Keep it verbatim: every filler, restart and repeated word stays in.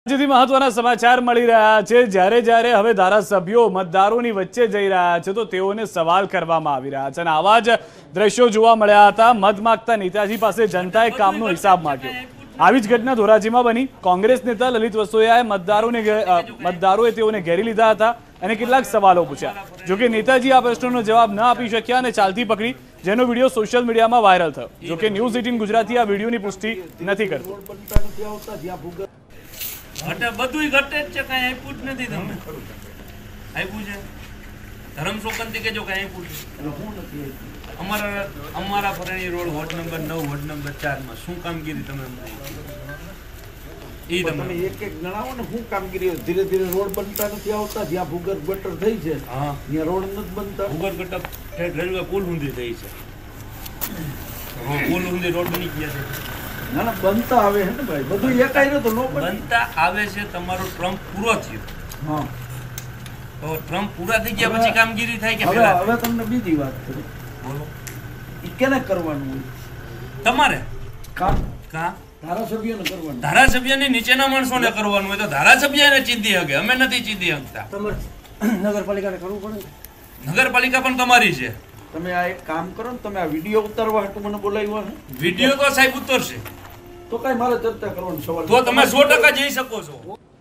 જેથી મહત્વના સમાચાર મળી રહ્યા છે। જ્યારે જ્યારે હવે ધારાસભ્યો મતદારોની વચ્ચે જઈ રહ્યા છે તો તેઓને સવાલ કરવામાં આવી રહ્યા છે અને આવા જ દ્રશ્યો જોવા મળ્યા હતા। મત માંગતા નેતાજી પાસે જનતાએ કામનો હિસાબ માંગ્યો। આવી જ ઘટના ધોરાજીમાં બની। કોંગ્રેસ નેતા લલિત વસોયાએ મતદારોને મતદારોએ તેઓને ઘેરી લીધા હતા અને કેટલાક સવાલો પૂછ્યા। જોકે નેતાજી આ પ્રશ્નોનો જવાબ ન આપી શક્યા અને ચાલતી પકડી, જેનો વિડીયો સોશિયલ મીડિયામાં વાયરલ થયો। જોકે ન્યૂઝ એટીન ગુજરાતી આ વિડીયોની પુષ્ટિ નથી કરતું। ઘટે બધું ઘટે જ છે, કઈ આપ્યું જ નથી। તમને આપ્યું છે ધર્મ શોકનથી કેજો કઈ આપ્યું છે? અમારા અમારા ફરણી રોડ વોર્ડ નંબર નવ વોર્ડ નંબર ચાર માં શું કામગીરી તમે એ તમે એક એક ગણાવો ને શું કામગીરી? ધીરે ધીરે રોડ બનતા નથી આવતા, જ્યાં ભૂગર્ભ ગટર થઈ છે હા ત્યાં રોડ નથી બનતા। ભૂગર્ભ ગટર રેલવે પુલ ઊંધી થઈ છે, પુલ ઊંધી રોડ બની ગયા છે। ના ના બનતા આવે છે ને ભાઈ, બધું એકાઈ ન તો નો બનતા આવે છે। તમારો ટ્રમ્પ પૂરો થયો, હા તો ટ્રમ્પ પૂરા થઈ ગયા પછી કામગીરી થાય કે હવે પહેલા? હવે તમને બીજી વાત કરું, બોલો ઈ કેને કરવાનું હોય? તમારે કામ કા ધારાસભ્યને કરવાનું। ધારાસભ્યને નીચેના માણસોને કરવાનું હોય તો ધારાસભ્યને ચીંધી શકે, અમે નથી ચીંધી શકતા। નગરપાલિકાને કરવું પડે। નગરપાલિકા પણ તમારી છે। તમે આ એક કામ કરો ને, તમે આ વિડીયો ઉતારવા હાટુ મને બોલાવ્યા છે, વિડીયો તો સાહેબ ઉતરશે તો કઈ મારે ચર્ચા કરવાનો સવાલ તો તમે સો ટકા જઈ શકો છો।